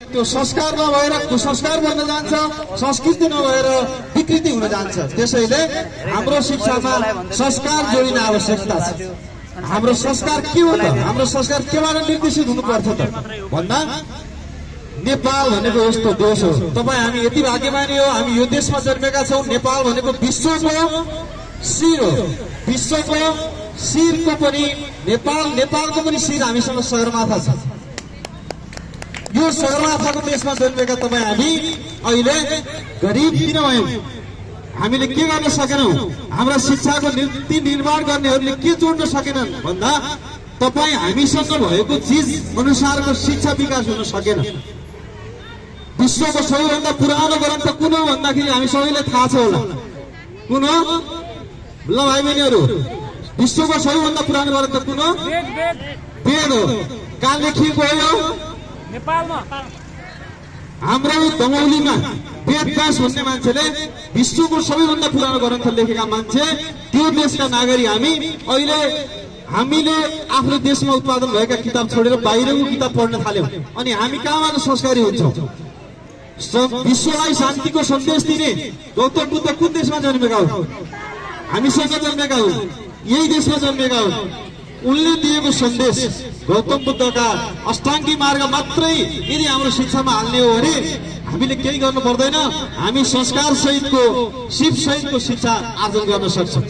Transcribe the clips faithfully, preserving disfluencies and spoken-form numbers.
त्यो संस्कार नभएर कुसंस्कार बन्न जान्छ, संस्कृति नभएर विकृति हुन जान्छ। त्यसैले हाम्रो शिक्षामा संस्कार जोडिन आवश्यकता छ। हाम्रो संस्कार के हो त? हाम्रो संस्कार केबाट निर्देशित हुनुपर्छ त भन्दा नेपाल भनेको यस्तो देश हो। तपाईँ हामी यति भाग्यमानी हो, हामी यो देशमा जन्मेका छौँ। नेपाल भनेको विश्वको शिर हो। विश्वको शिरको पनि नेपाल नेपालको पनि शिर हामीसँग सगरमाथा छ। यो सगरमाथाको देशमा जन्मेका तपाईँ हामी अहिले गरिब किन भयौँ? हामीले के गर्न सकेनौँ? हाम्रा शिक्षाको नीति निर्माण गर्नेहरूले के जोड्न सकेनन् भन्दा तपाईँ हामीसँग भएको चिज अनुसारको शिक्षा विकास हुन सकेन। विश्वको सबैभन्दा पुरानो ग्रन्थ कुन हो भन्दाखेरि हामी सबैलाई थाहा छ होला। कुन हो ल भाइ बहिनीहरू? विश्वको सबैभन्दा पुरानो ग्रन्थ कुन हो? वेद हो। कहाँ लेखिएको हो? नेपालमा। हाम्रो दमौलीमा वेदव्यास भन्ने मान्छेले विश्वको सबैभन्दा पुरानो ग्रन्थ लेखेका मान्छे, त्यो देशका नागरिक हामी अहिले हामीले आफ्नो देशमा उत्पादन भएका किताब छोडेर बाहिरको किताब पढ्न थाल्यौं। अनि हामी कहाँबाट संस्कारी हुन्छौँ? विश्वलाई शान्तिको सन्देश दिने गौतम बुद्ध कुन देशमा जन्मेका हुन्? हामीसँग जन्मेका हुन्, यही देशमा जन्मेका हुन्। उनले दिएको सन्देश गौतम बुद्धका अष्टाङ्गी मार्ग मात्रै यदि हाम्रो शिक्षामा हाल्ने हो भने हामीले केही गर्नु पर्दैन। हामी संस्कार सहितको शिव सहितको शिक्षा आर्जन गर्न सक्छौँ।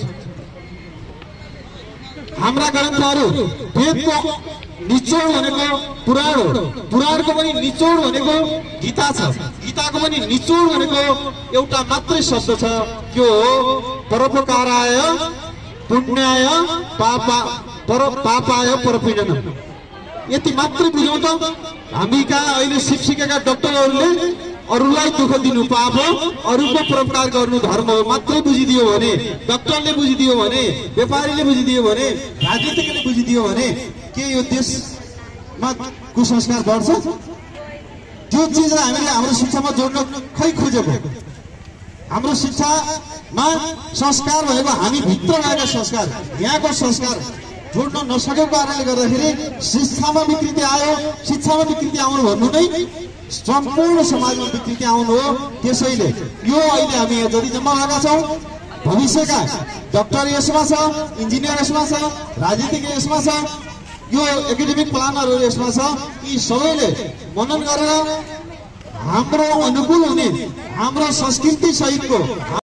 हाम्रा ग्रन्थहरू वेदको निचोड भनेको पुराण हो, पुराणको पनि निचोड भनेको गीता छ, गीताको पनि निचोड भनेको एउटा मात्रै शब्द छ, त्यो हो परोपकाराय पुण्याय पापा पर पापाय परपीडनम। यति मात्रै बुझौँ त। हामी कहाँ अहिले शिक्षिकाका डाक्टरहरूले अरूलाई दुःख दिनु पाप हो, अरूको परोपकार गर्नु धर्म हो मात्रै बुझिदियो भने, डाक्टरले बुझिदियो भने, व्यापारीले बुझिदियो भने, राजनीतिकले बुझिदियो भने के यो देशमा कुसंस्कार बढ्छ? त्यो चिजलाई हामीले हाम्रो शिक्षामा जोड्न खै खोजेको? हाम्रो शिक्षामा संस्कार भएको हामी भित्र रहेका संस्कार, यहाँको संस्कार जोड्न नसकेको कारणले गर्दाखेरि शिक्षामा विकृति आयो। शिक्षामा विकृति आउनु भन्नु नै सम्पूर्ण समाजमा विकृति आउनु हो। त्यसैले यो अहिले हामी जति जम्मा भएका छौँ, भविष्यका डाक्टर यसमा छ, इन्जिनियर यसमा छ, राजनीतिक यसमा छ, यो एकाडेमिक प्लानरहरू यसमा छ। यी सबैले मनन गरेर हाम्रो अनुकूल हुने, हाम्रो संस्कृति सहितको